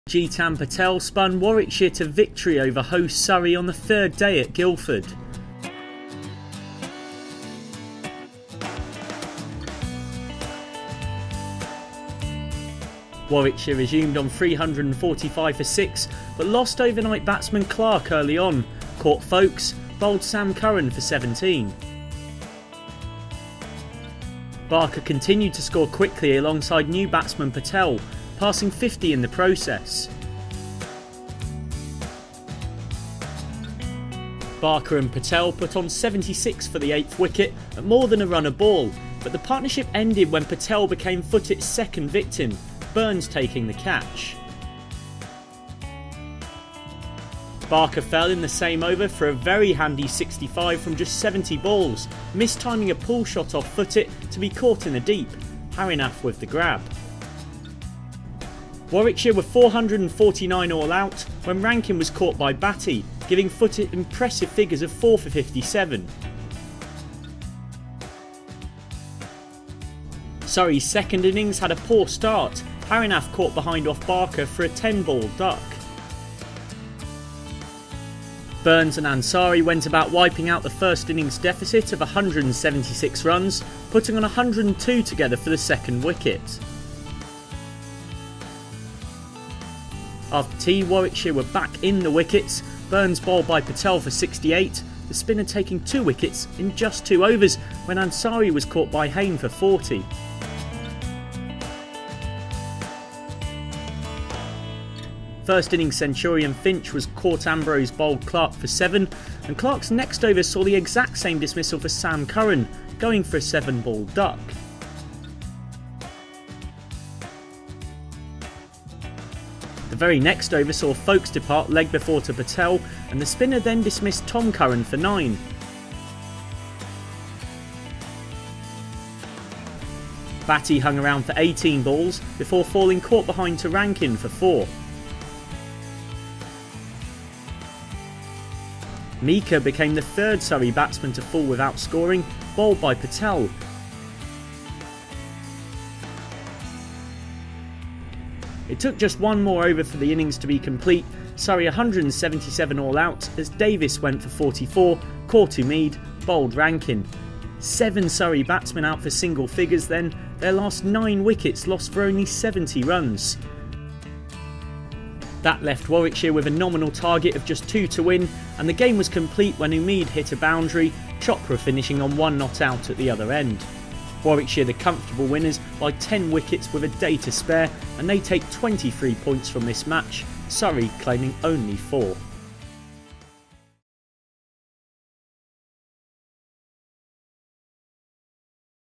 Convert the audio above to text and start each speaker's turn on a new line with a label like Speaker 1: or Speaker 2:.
Speaker 1: Jitan Patel spun Warwickshire to victory over host Surrey on the third day at Guildford. Warwickshire resumed on 345 for 6, but lost overnight batsman Clark early on, caught Folkes, bowled Sam Curran for 17. Barker continued to score quickly alongside new batsman Patel, passing 50 in the process. Barker and Patel put on 76 for the 8th wicket at more than a run a ball, but the partnership ended when Patel became Footett's second victim, Burns taking the catch. Barker fell in the same over for a very handy 65 from just 70 balls, mistiming a pull shot off Footett to be caught in the deep, Harinath with the grab. Warwickshire were 449 all out when Rankin was caught by Batty, giving Footett impressive figures of 4 for 57. Surrey's second innings had a poor start, Harinath caught behind off Barker for a 10-ball duck. Burns and Ansari went about wiping out the first innings deficit of 176 runs, putting on 102 together for the second wicket. After tea, Warwickshire were back in the wickets, Burns bowled by Patel for 68, the spinner taking 2 wickets in just 2 overs when Ansari was caught by Hayne for 40. First innings centurion Finch was caught Ambrose bowled Clark for 7, and Clark's next over saw the exact same dismissal for Sam Curran, going for a 7-ball duck. The very next over saw Folkes depart leg before to Patel, and the spinner then dismissed Tom Curran for 9. Batty hung around for 18 balls before falling caught behind to Rankin for 4. Mika became the third Surrey batsman to fall without scoring, bowled by Patel. It took just one more over for the innings to be complete, Surrey 177 all out as Davis went for 44, Cortu Mead bowled Rankin. 7 Surrey batsmen out for single figures then, their last 9 wickets lost for only 70 runs. That left Warwickshire with a nominal target of just 2 to win, and the game was complete when Umeed hit a boundary, Chopra finishing on 1 not out at the other end. Warwickshire the comfortable winners by 10 wickets with a day to spare, and they take 23 points from this match, Surrey claiming only 4.